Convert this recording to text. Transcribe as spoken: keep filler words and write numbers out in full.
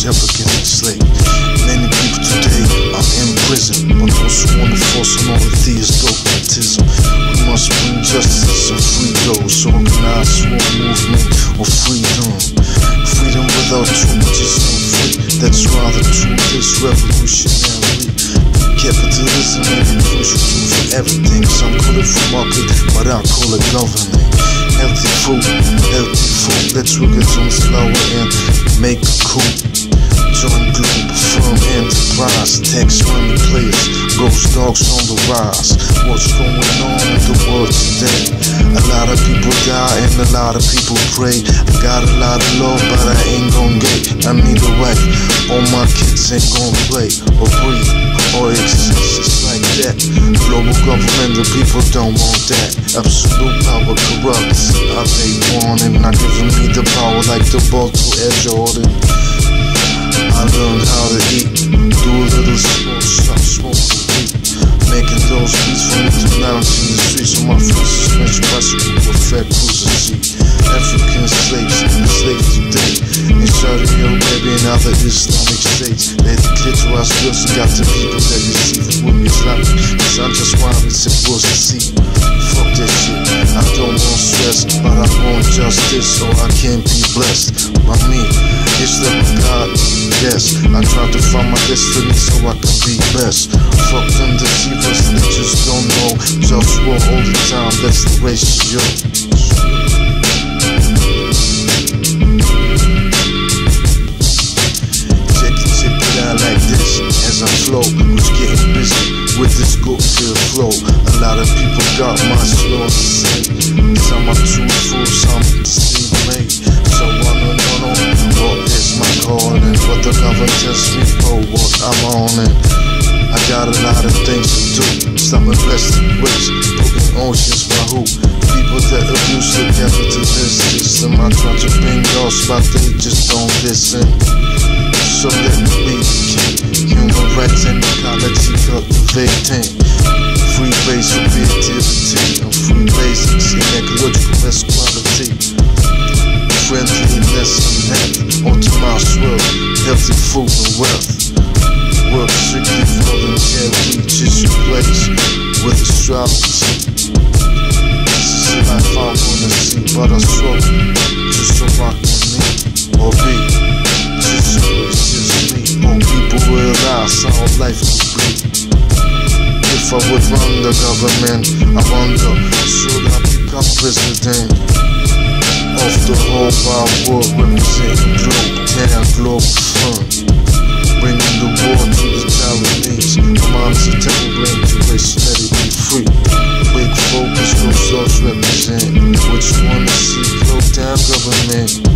slaves ever get enslaved. Many people today are in prison, but also on the force on all of these dogmatism. We must bring justice and free those, organize war movement or freedom. Freedom without truth is no free. That's why the truth is revolutionary. Capitalism is a crucial tool for everything. Some call it free market, but I call it government. Healthy food, healthy food. Let's work it on slower and make a coup. Join Globalfirm enterprise, tax money players, GhostDogz on the rise. What's going on in the world today? A lot of people die and a lot of people pray. I got a lot of love, but I ain't gon' get. I need a wife, all my kids ain't gon' play or breathe or exist. It's like that. Global government, the people don't want that. Absolute power corrupts. I they want it, not giving me the power like the ball to Air Jordan. I learned how to eat, do a little small shop, smoke and weed. Making those beats for me to lounge in the streets on my free suspension bicycle with fat cruiser seat. African slaves, enslaved today in Saudi Arabia and other Islamic states. They declare to us girls got the people that receive it with Islamic. Cause I'm just wild, it's supposed to see. Fuck that shit, I don't want stress, but I want justice so I can be blessed by me. It's the God, yes. I try to find my destiny so I can be best. Fuck them deceivers, they just don't know. JustWar all the time, that's the ratio. Check it, check it out like this as I flow. Who's getting busy with this good feel flow? A lot of people got my slow to say. Some are too full, some see me. So I don't know what is my calling, what the government tells me for what I'm on it. I got a lot of things to do. Stop investing ways, putting oceans by who? People that abuse the capitalist system. I try to bring lost, but they just don't listen. So let me be the king. Human rights and ecology cultivating. Free base for creativity and free basics in ecological equality. Friendliness and health, optimized world, healthy food and wealth. Work strictly voluntary, just replace with astrology. This is the life I wanna see, but I struggle just so I can meet or be. Just so it's just me, or people realize how life could be. If I would run the government, I wonder, should I become president of the whole wide world, representing globe, town, Globalfirm, bringing the war to the Taiwanese. My mom's a terrible integration, let it be free. Big focus, GhostDogz represent. Which one to see? Globe, town, government.